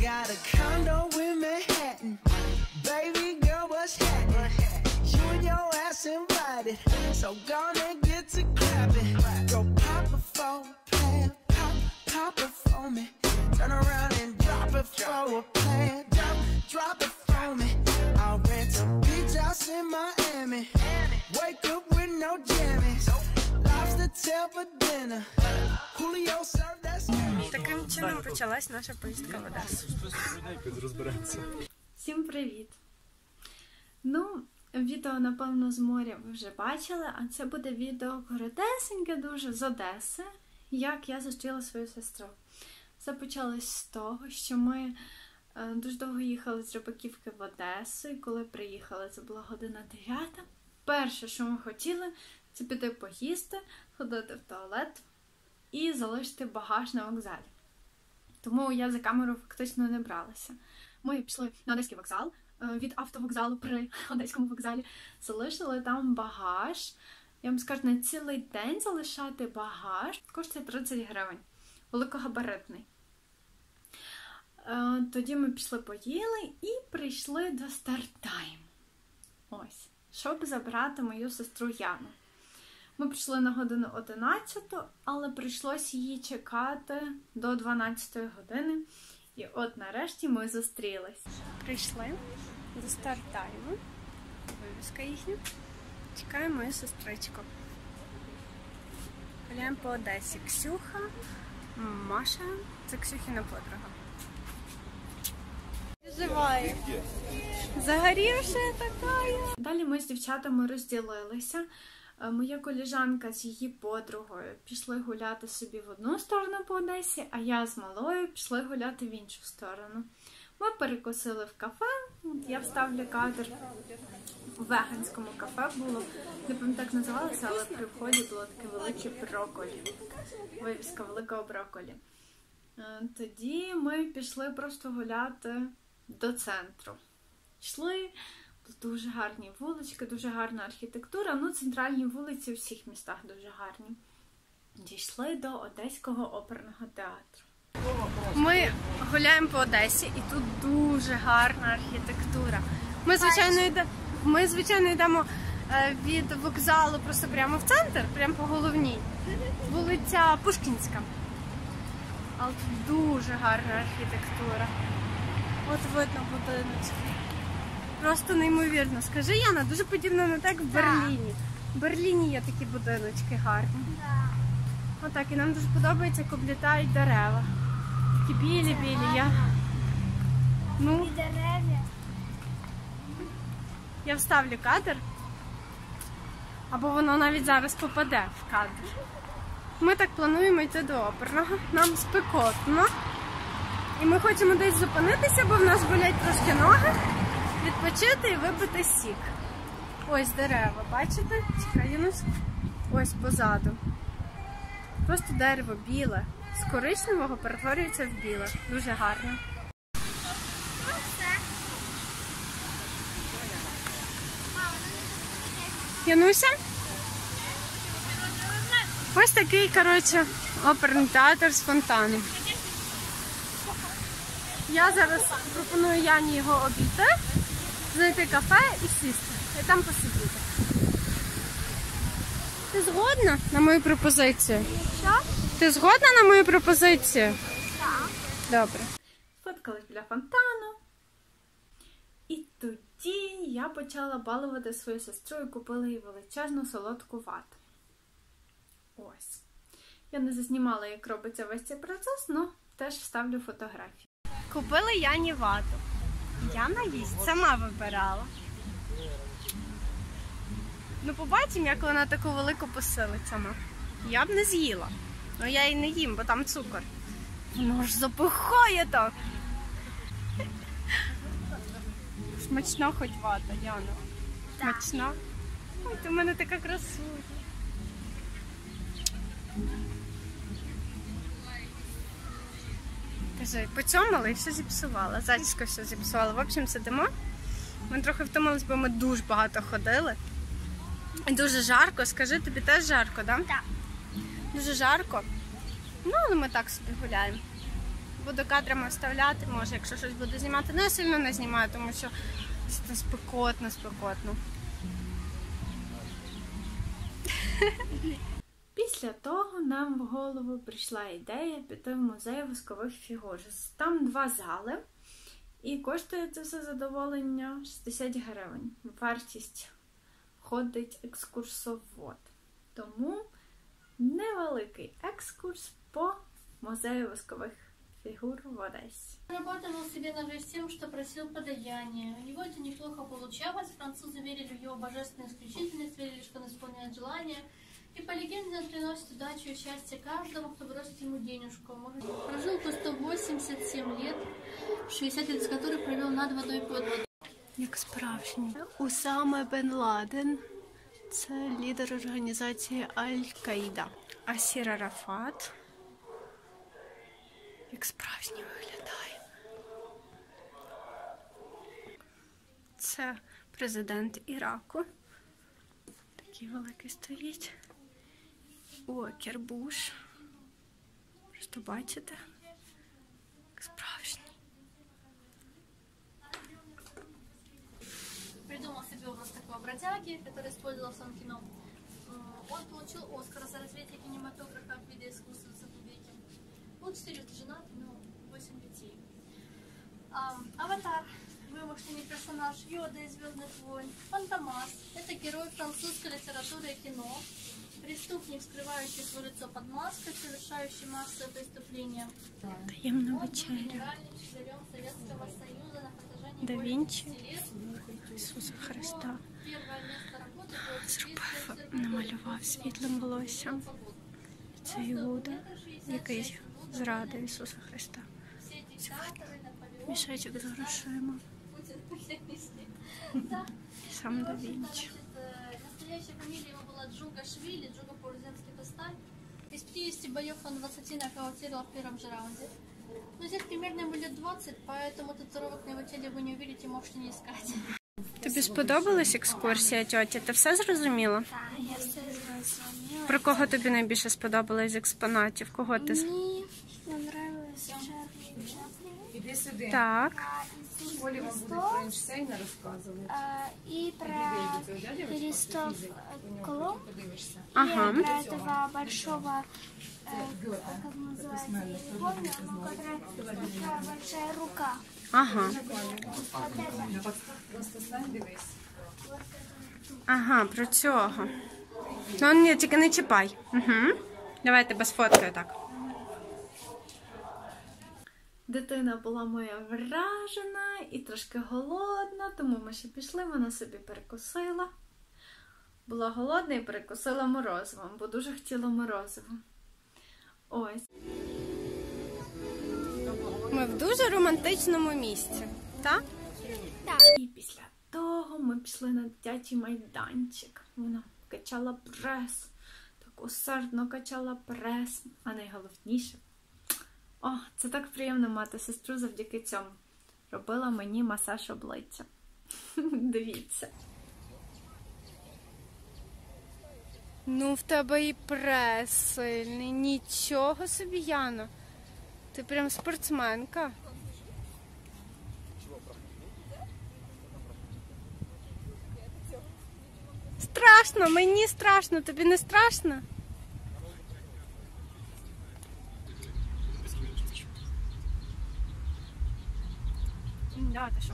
got a condo in Manhattan. Baby girl, what's happening? You and your ass invited, so gonna get to clapping. Go pop it for a plan, pop it for me. Turn around and drop it for a plan, drop it for me. I'll rent a beach house in Miami. Wake up with no jammies. Lobster tail for dinner. Julio served that. Таким чином почалась наша поїздка в Одесу. Всім привіт! Ну, відео, напевно, з моря ви вже бачили, а це буде відео коротесеньке дуже з Одеси, як я зустріла свою сестру. Все почалось з того, що ми дуже довго їхали з Рибаківки в Одесу, і коли приїхали, це була година 9. Перше, що ми хотіли, це піти поїсти, ходити в туалет і залишити багаж на вокзалі. Тому я за камеру фактично не бралася. Ми пішли на Одеський вокзал, від автовокзалу при Одеському вокзалі, залишили там багаж. Я вам скажу, на цілий день залишати багаж коштує 30 гривень. Великогабаритний. Тоді ми пішли поїли і прийшли до стартайму. Ось, щоб забрати мою сестру Яну. Ми прийшли на годину 11, але прийшлося її чекати до 12 години. І от нарешті ми зустрілись. Прийшли до стартайму. Вивіска їхня. Чекаємо мою сестричку. Гуляємо по Одесі. Ксюха, Маша. Це Ксюхіна подруга. Живає. Загорівша така. Далі ми з дівчатами розділилися. Моя колежанка з її подругою пішли гуляти собі в одну сторону по Одесі, а я з малою пішли гуляти в іншу сторону. Ми перекусили в кафе, я вставлю кадр. У веганському кафе було, не пам'ятаю, як називалося, але при вході було таке велике брокколі. Вивіска великого брокколі. Тоді ми пішли просто гуляти до центру. Йшли. Дуже гарні вулички, дуже гарна архітектура. Ну, центральні вулиці у всіх містах дуже гарні. Дійшли до Одеського оперного театру. Ми гуляємо по Одесі, і тут дуже гарна архітектура. Ми, звичайно, йдемо від вокзалу просто прямо в центр, прямо по головній. Вулиця Пушкінська. Але тут дуже гарна архітектура. От видно будиночки. Просто неймовірно. Скажи, Яна, дуже подібно на те, як в Берліні. В Берліні є такі будиночки гарні. Отак, і нам дуже подобається, як облітають дерева. Такі білі-білі. Ну, я вставлю кадр. Або воно навіть зараз попаде в кадр. Ми так плануємо йти до оперного. Нам спекотно. І ми хочемо десь зупинитися, бо в нас болять трошки ноги. Відпочити і випити сік. Ось дерева, бачите? Чекай, ось позаду. Просто дерево біле. З коричневого перетворюється в біле. Дуже гарно. Януся? Ось такий, коротше, оперний театр з фонтаном. Я зараз пропоную Яні його обійти, знайти кафе і сісти. І там посидіти. Ти згодна на мою пропозицію? Що? Ти згодна на мою пропозицію? Так. Добре. Сфоткались біля фонтану. І тоді я почала балувати свою сестру і купила їй величезну солодку вату. Ось. Я не зазнімала, як робиться весь цей процес, але теж вставлю фотографії. Купила Яні вату. Яна їсть, сама вибирала. Ну, побачимо, як вона таку велику посилить сама. Я б не з'їла. Ну, я її не їм, бо там цукор. Воно ж запихає так. Смачна хоч вата, Яна. Смачна? Ой, ти в мене така красуня. Кажи, поцьомала і все зіпсувала. Зачіска все зіпсувала. В общем, сидимо. Ми трохи втомились, бо ми дуже багато ходили. І дуже жарко. Скажи, тобі теж жарко, так? Да? Так. Дуже жарко. Ну, але ми так собі гуляємо. буду кадрами вставляти, може, якщо щось буду знімати, не сильно не знімаю, тому що це спекотно. Після того нам в голову прийшла ідея піти в музей воскових фігур. Там 2 зали, і коштує це все задоволення 60 гривень. Вартість ходить екскурсовод. Тому невеликий екскурс по музею воскових фигур в Одессе. Зарабатывал себе на жизнь тем, что просил подаяния. У него это неплохо получалось. Французы верили в его божественную исключительность, верили, что он исполняет желания. И по легенде он приносит удачу и счастье каждому, кто бросит ему денежку. Прожил по 187 лет, 60 лет из которых провел над водой под водой. Як справжній. Усама бен Ладен. Це лідер організації Аль-Каїда. Асір Арафат. Як справжній виглядає. Це президент Іраку. Такий великий стоїть. Окер Буш. Просто бачите? Як справжній. Придумал себе образ такого бродяги, который использовал в своем кино. Он получил Оскар за развитие кинематографа в виде искусства в 20 веке. Был 4 женат, 8 детей. Аватар, вымышленный персонаж Йода из «Звездных войн». Фантомас – это герой французской литературы и кино. Преступник, скрывающий свое лицо под маской, совершающий массовые преступления. Таємна вечеря. Генеральным секретарем Советского Союза на протяжении Да более Вінчі. 30 лет. Ісуса Христа. Первое место работы было Зробив, намалював світлим волоссям. Це Іуда, який зрадив Ісуса Христа. Мішечок з грошима. І сам Да Вінчі. Настоящая фамилия его была Джугашвили, Джуга по-рузенски Досталь. Из 50 боев он 20 нокаутировал в первом же раунде. Но здесь примерно ему лет 20, поэтому татуировок на его теле вы не увидите, можете не искать. Тобі сподобалась екскурсія, тьотя? Ти все зрозуміла? Так, я все зрозуміла. Про кого тобі найбільше сподобалось з експонатів? Кого ти? Мені понравилось Чарлі Чаплін. Іди сюди. Так. Ісус В школі вам будуть про Христос Ейнштейна розказувати. і про Христов Колумб. Подивишся. Ага. И про этого большого, как называется, я не помню, но которая такая большая рука. Ага. Просто стань, дивись. Ага, про цього. Ну, ні, тільки не чіпай. Угу. Давайте без фоткаю так. Дитина була моя вражена і трошки голодна, тому ми ще пішли, вона собі перекусила. Була голодна і перекусила морозивом, бо дуже хотіла морозиво. Ось. Ми в дуже романтичному місці, так? Так. І після того ми пішли на дитячий майданчик. Вона качала прес, так усердно качала прес, а найголовніше. О, це так приємно мати сестру завдяки цьому. Робила мені масаж обличчя. Дивіться. Ну, в тебе і прес сильний. Нічого собі, Яно. Ти прям спортсменка. Страшно, мені страшно. Тобі не страшно? Да, ти що?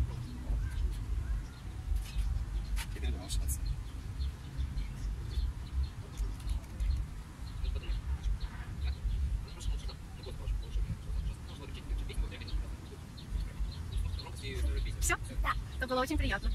Все? Да. Это было очень приятно.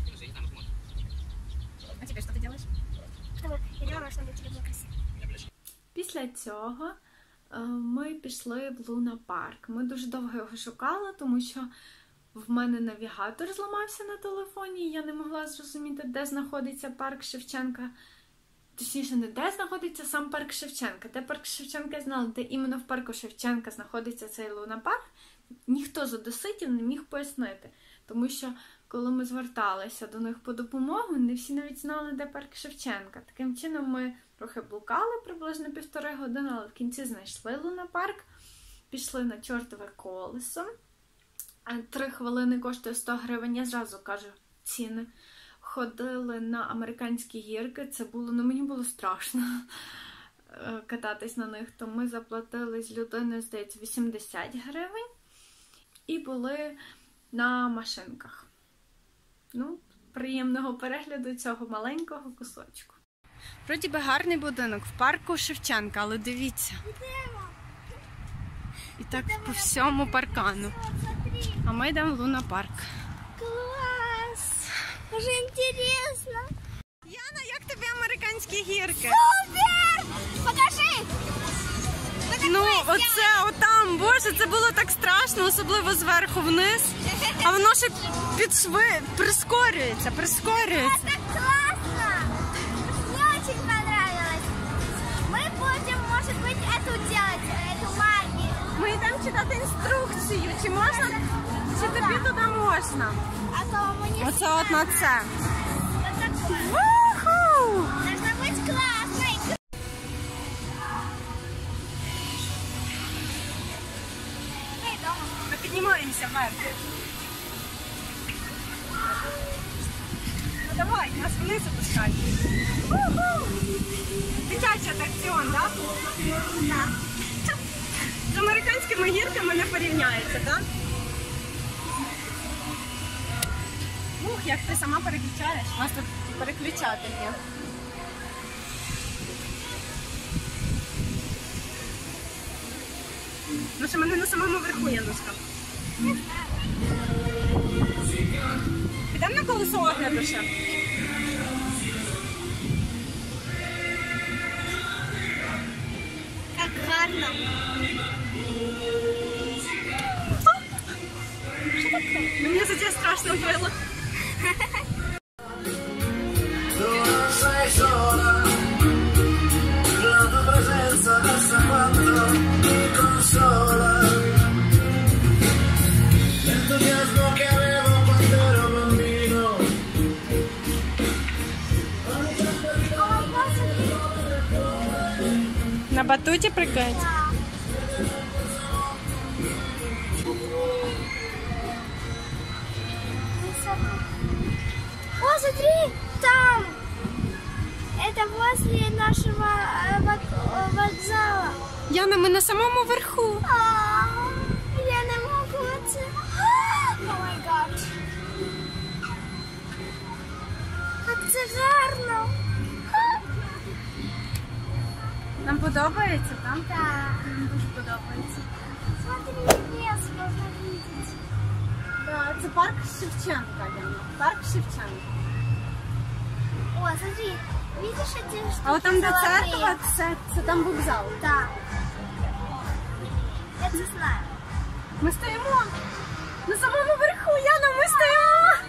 А теперь что ты делаешь? Я делала, чтобы тебе было красиво. Після цього ми пішли в Луна-парк. Ми дуже довго його шукали, тому що в мене навігатор зламався на телефоні, і я не могла зрозуміти, де знаходиться парк Шевченка. Точніше, не де знаходиться сам парк Шевченка. Де парк Шевченка, я знала, де іменно в парку Шевченка знаходиться цей Луна-парк. Ніхто з одеситів не міг пояснити. Тому що, коли ми зверталися до них по допомогу, не всі навіть знали, де парк Шевченка. Таким чином ми трохи блукали, приблизно 1,5 години, але в кінці знайшли Луна-парк. Пішли на чортове колесо. 3 хвилини коштує 100 гривень, я зразу кажу ціни. Ходили на американські гірки, це було, мені було страшно кататись на них, то ми заплатили з людини, здається, 80 гривень і були на машинках. Приємного перегляду цього маленького кусочку. Вроді би гарний будинок в парку Шевченка, але дивіться. І так по всьому паркану. А ми йдемо в лунапарк. Класс! Уже интересно. Яна, як тобі американські гірки? Супер! Покажи! Оце, отам, боже, це було так страшно, особливо зверху вниз. А воно ще прискорюється. Это классно! Мне очень понравилось. Мы будем, может быть, эту делать, эту магию. Ми йдемо читати інструкцію, чи можна, чи тобі туди можна. А то мы не Оце от на це. Вот такое. Уху! Должно быть классно. Мы дома. Ми піднімаємося вверх. Давай, нас вниз опускають. Дитячий атракціон, так? Так. З американськими гірками не порівняється, так? Як ти сама переключаєш? У нас тут переключатель є. Що мене на самому верху, Януська. Підемо на колесо огляду ще? Как гарно. Мені за тебе страшно було. Tu non sei sola, la tua presenza adesso quanto mi consola. L'entusiasmo che avevo quando ero bambino. На батуті прикать. О, смотри, там. Это возле нашего вокзала. Яна, ми на самому верху. Я не можу це. О май гад. Як це гарно. Нам подобається, так? Так. Мені дуже подобається. Смотри, лес можно видеть. Так, це парк Шевченка, Яна. Парк Шевченка. О, смотри, видишь эти штуки А от там, де золотые? церква, це там вокзал. Да. Я це знаю. Ми стоїмо на самому верху, Яна, ми стоїмо.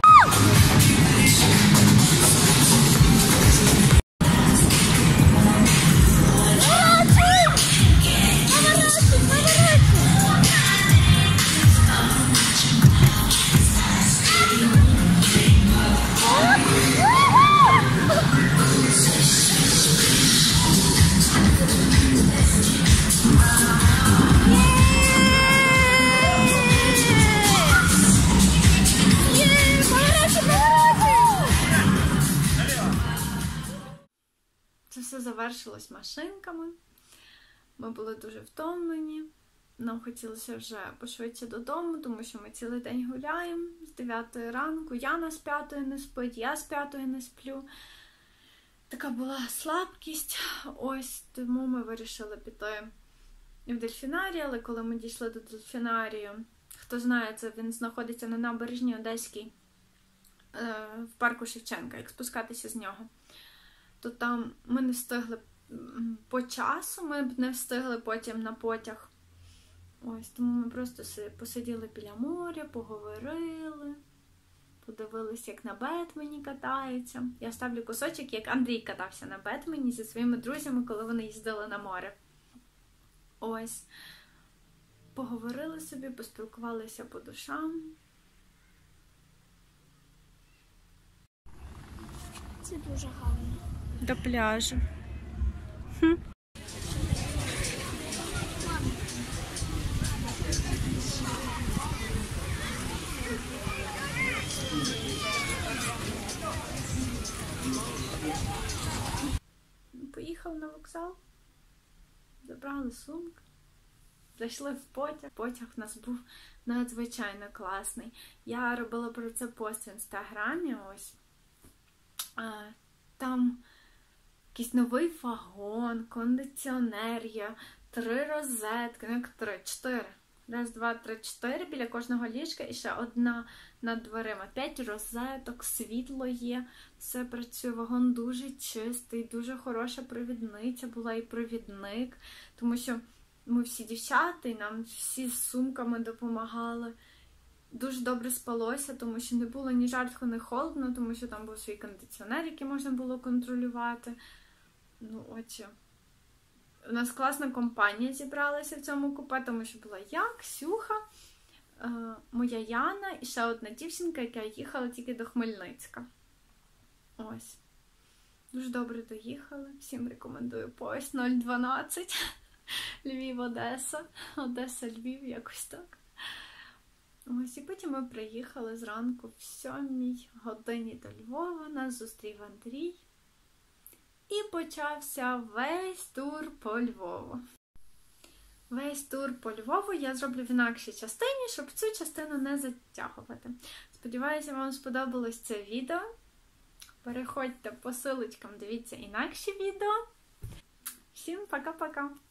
Це все завершилось машинками. Ми були дуже втомлені. Нам хотілося вже пошвидше додому, тому що ми цілий день гуляємо з 9 ранку. Яна з 5 не спить, я з 5 не сплю. Така була слабкість. Ось, тому ми вирішили піти в дельфінарій, але коли ми дійшли до дельфінарію, хто знає, це він знаходиться на набережній Одеській, в парку Шевченка, як спускатися з нього, то там ми не встигли по часу, ми б не встигли потім на потяг. Ось, тому ми просто посиділи біля моря, поговорили, подивилися, як на Бетмені катаються. Я ставлю кусочок, як Андрій катався на Бетмені зі своїми друзями, коли вони їздили на море. Ось. Поговорили собі, поспілкувалися по душам. Це дуже гарно. До пляжу. на вокзал, забрали сумки, зайшли в потяг. Потяг в нас був надзвичайно класний. Я робила про це пост в інстаграмі, ось. Там якийсь новий вагон, кондиціонер є, 3 розетки, ну як 4. 1, 2, 3, 4 біля кожного ліжка і ще одна над дверима. 5 розеток, світло є, все працює, вагон дуже чистий, дуже хороша провідниця була і провідник, тому що ми всі дівчата і нам всі з сумками допомагали. Дуже добре спалося, тому що не було ні жарко, ні холодно, тому що там був свій кондиціонер, який можна було контролювати. Ну, отже. У нас класна компанія зібралася в цьому купе, тому що була я, Ксюха, моя Яна і ще одна дівчинка, яка їхала тільки до Хмельницька. Ось. Дуже добре доїхали. Всім рекомендую поїзд 012. Львів-Одеса. Одеса-Львів, якось так. Ось, і потім ми приїхали зранку в 7 годині до Львова. Нас зустрів Андрій. І почався весь тур по Львову. Весь тур по Львову я зроблю в інакшій частині, щоб цю частину не затягувати. Сподіваюся, вам сподобалось це відео. Переходьте по ссылочкам, дивіться інакші відео. Всім пока-пока!